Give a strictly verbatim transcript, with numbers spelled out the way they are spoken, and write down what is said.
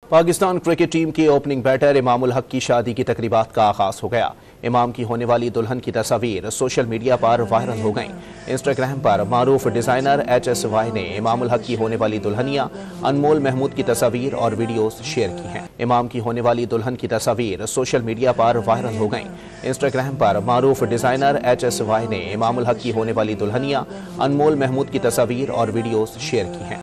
Pakistan cricket team के opening batter Imamul Haq की शादी की तकरीबात का आगाज हो गया। इमाम की होने वाली दुल्हन की तस्वीर सोशल मीडिया पर वायरल हो गईं। इंस्टाग्राम पर मारूफ डिजाइनर एच एस वाई ने इमामुल हक की होने वाली दुल्हनिया अनमोल महमूद की तस्वीर और वीडियोस शेयर की हैं। इमाम की होने वाली दुल्हन की तस्वीर सोशल मीडिया पर वायरल हो गईं। इंस्टाग्राम पर मारूफ डिजाइनर एच एस वाई ने इमामुल हक की होने वाली दुल्हनिया अनमोल महमूद की तस्वीर और वीडियोस शेयर की हैं।